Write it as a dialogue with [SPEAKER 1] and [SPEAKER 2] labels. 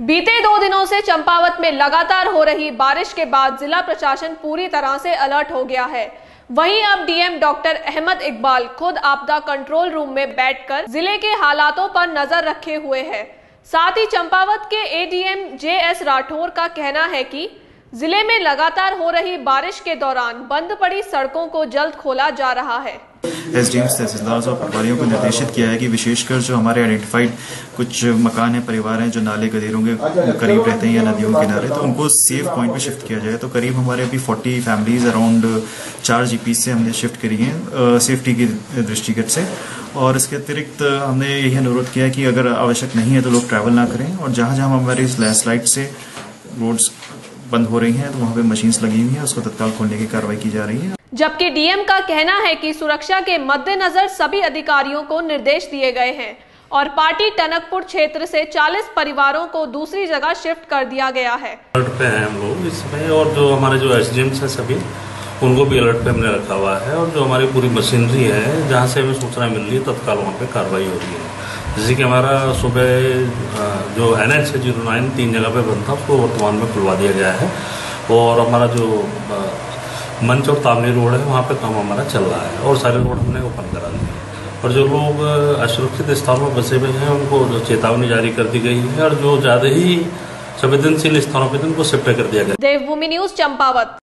[SPEAKER 1] बीते 2 दिनों से चंपावत में लगातार हो रही बारिश के बाद जिला प्रशासन पूरी तरह से अलर्ट हो गया है। वहीं अब डीएम डॉक्टर अहमद इकबाल खुद आपदा कंट्रोल रूम में बैठकर जिले के हालातों पर नजर रखे हुए हैं। साथ ही चंपावत के एडीएम जेएस राठौर का कहना है कि जिले में लगातार हो रही बारिश के दौरान बंद पड़ी सड़कों को जल्द खोला जा रहा है।
[SPEAKER 2] एसडीएम तहसीलदार और पटवारियों को निर्देशित किया है कि विशेषकर जो हमारे आइडेंटिफाइड कुछ मकान है, परिवार हैं जो नाले गदेरों के करीब रहते हैं या नदियों के किनारे, तो उनको सेफ पॉइंट पे शिफ्ट किया जाए। तो करीब हमारे अभी 40 फैमिलीज अराउंड 4 जीपी से हमने शिफ्ट करी हैं सेफ्टी की दृष्टिगत से। और इसके अतिरिक्त हमने यही अनुरोध किया है कि अगर आवश्यक नहीं है तो लोग ट्रैवल ना करें, और जहां जहां हमारी लैंडस्लाइड से रोड्स बंद हो रही हैं तो वहां पे मशीन्स लगी हुई हैं, उसको तत्काल खोलने की कार्रवाई की जा रही है।
[SPEAKER 1] जबकि डीएम का कहना है कि सुरक्षा के मद्देनजर सभी अधिकारियों को निर्देश दिए गए हैं और पार्टी टनकपुर क्षेत्र से 40 परिवारों को दूसरी जगह शिफ्ट कर दिया गया है।
[SPEAKER 3] अलर्ट पे हैं हम लोग इसमें, और जो हमारे जो एसडीएम्स हैं सभी उनको भी अलर्ट पे हमने रखा हुआ है, और जो हमारी पूरी मशीनरी है जहाँ से हमें सूचना मिल रही है तत्काल वहाँ पे कार्रवाई हो रही है। जैसे कि हमारा सुबह जो NH 09 3 जगह पे बंद था उसको वर्तमान में खुलवा दिया गया है, और हमारा जो मंच और तामली रोड है वहाँ पे काम हमारा चल रहा है, और सारे रोड हमने ओपन करा दिए। और जो लोग असुरक्षित स्थानों पर बसे हुए हैं उनको जो चेतावनी जारी कर दी गई है, और जो ज्यादा ही संवेदनशील स्थानों पर उनको शिफ्ट कर दिया गया।
[SPEAKER 1] देवभूमि न्यूज चंपावत।